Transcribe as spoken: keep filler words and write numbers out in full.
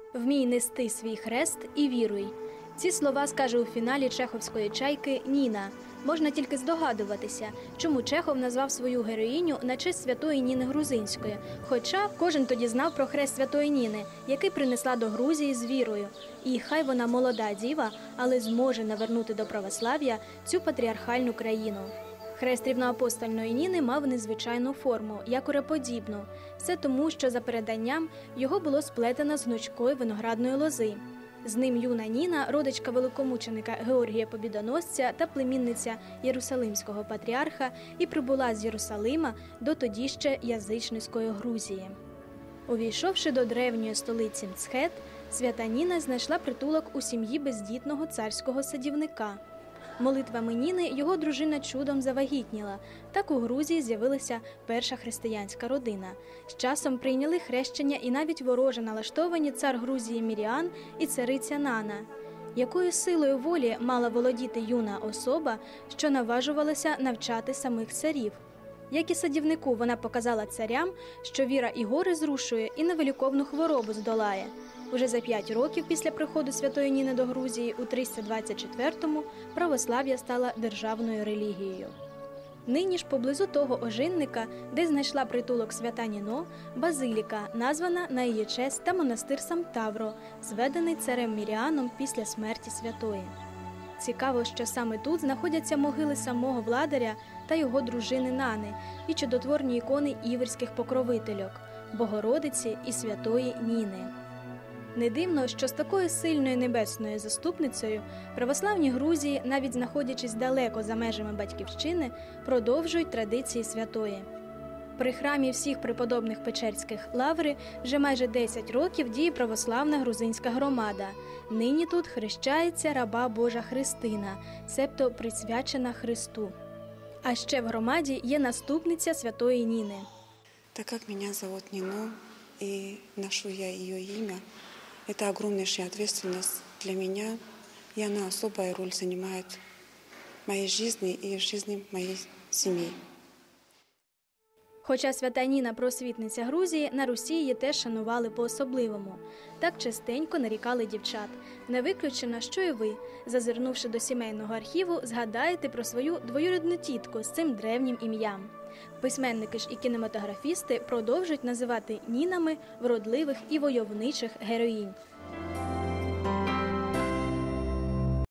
«Вмій нести свій хрест і віруй». Ці слова скаже у фіналі чеховської «Чайки» Ніна. Можна тільки здогадуватися, чому Чехов назвав свою героїню на честь святої Ніни Грузинської. Хоча кожен тоді знав про хрест святої Ніни, який принесла до Грузії з вірою. І хай вона молода діва, але зможе навернути до православ'я цю патріархальну країну. Хрест рівноапостольної Ніни мав незвичайну форму, якореподібну. Все тому, що за переданням його було сплетено з гнучкої виноградної лози. З ним юна Ніна, родичка великомученика Георгія Побідоносця та племінниця Єрусалимського патріарха, і прибула з Єрусалима до тоді ще язичницької Грузії. Увійшовши до древньої столиці Мцхет, свята Ніна знайшла притулок у сім'ї бездітного царського садівника. Молитвами Ніни його дружина чудом завагітніла. Так у Грузії з'явилася перша християнська родина. З часом прийняли хрещення і навіть вороже налаштовані цар Грузії Міріан і цариця Нана. Якою силою волі мала володіти юна особа, що наважувалася навчати самих царів? Як і садівнику, вона показала царям, що віра і гори зрушує, і невиліковну хворобу здолає. Уже за п'ять років після приходу святої Ніни до Грузії у триста двадцять четвертому православ'я стала державною релігією. Нині ж поблизу того ожинника, де знайшла притулок свята Ніно, базиліка, названа на її честь, та монастир Самтавро, зведений царем Міріаном після смерті святої. Цікаво, що саме тут знаходяться могили самого владаря та його дружини Нани і чудотворні ікони іверських покровительок – Богородиці і святої Ніни. Не дивно, що з такою сильною небесною заступницею православні Грузії, навіть знаходячись далеко за межами батьківщини, продовжують традиції святої. При храмі всіх преподобних Печерських лаври вже майже десять років діє православна грузинська громада. Нині тут хрещається раба Божа Христина, себто присвячена Христу. А ще в громаді є наступниця святої Ніни. Так як мене звуть Ніно і ношу я її ім'я, это огромнейшая ответственность для меня, и она особая роль занимает в моей жизни и в жизни моей семьи. Хоча свята Ніна – просвітниця Грузії, на Русі її теж шанували по-особливому. Так частенько нарікали дівчат. Не виключено, що і ви, зазирнувши до сімейного архіву, згадаєте про свою двоюрідну тітку з цим древнім ім'ям. Письменники ж і кінематографісти продовжують називати Нінами вродливих і войовничих героїнь.